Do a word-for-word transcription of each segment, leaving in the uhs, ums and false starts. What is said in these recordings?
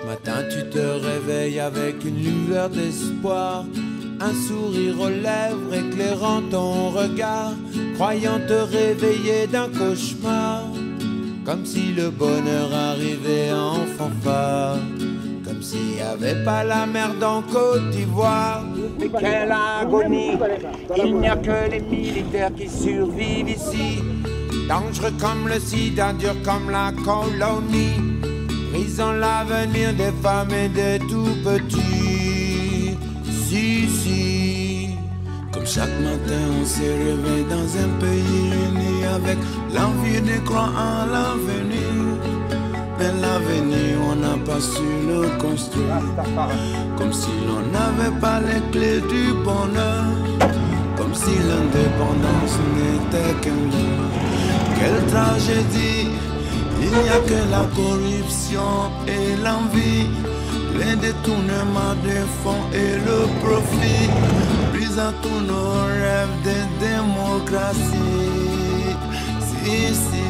matin tu te réveilles avec une lueur d'espoir, un sourire aux lèvres éclairant ton regard, croyant te réveiller d'un cauchemar, comme si le bonheur arrivait en fanfare, comme s'il n'y avait pas la merde en Côte d'Ivoire. Mais quelle agonie, il n'y a que les militaires qui survivent ici, dangereux comme le sida, dur comme la colonie, brisant l'avenir des femmes et des tout-petits. Si, si. Comme chaque matin on s'est réveillé dans un pays uni, avec l'envie de croire en l'avenir. Mais l'avenir on n'a pas su le construire, comme si l'on n'avait pas les clés du bonheur, comme si l'indépendance n'était qu'un livre. Quelle tragédie, il n'y a que la corruption et l'envie, les détournements des fonds et le profit, brisant tous nos rêves de démocratie. Si, si.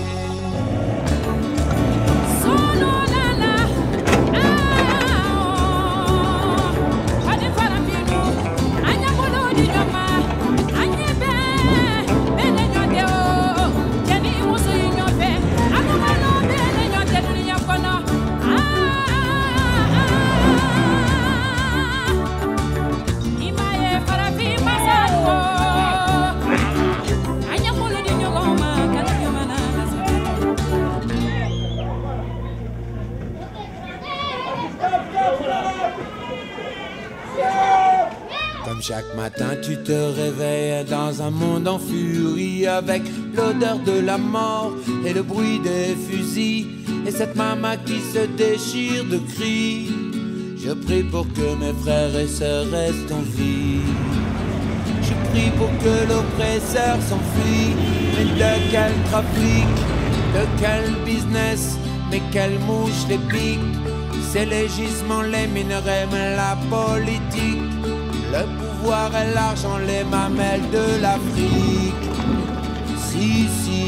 Comme chaque matin tu te réveilles dans un monde en furie, avec l'odeur de la mort et le bruit des fusils, et cette maman qui se déchire de cris. Je prie pour que mes frères et sœurs restent en vie, je prie pour que l'oppresseur s'enfuit. Mais de quel trafic, de quel business, mais quelle mouche les pique, c'est les gisements, les minerais, mais la politique, le pouvoir et l'argent, les mamelles de l'Afrique. Si, si.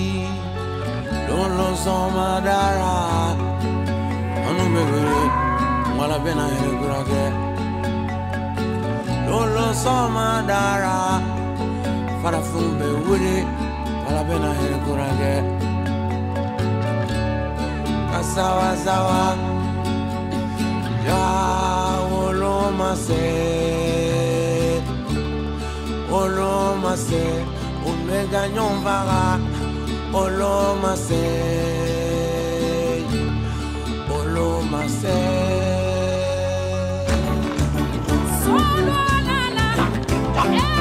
Lolo somadara, anu bebele, mala bena hele kurage. Lolo somadara, fara fumbe wuri, mala bena hele kurage. Kasawa sawa, ya wolo mase. Olo mase, omega nyomvara. Olo mase, olo mase. Solo la la.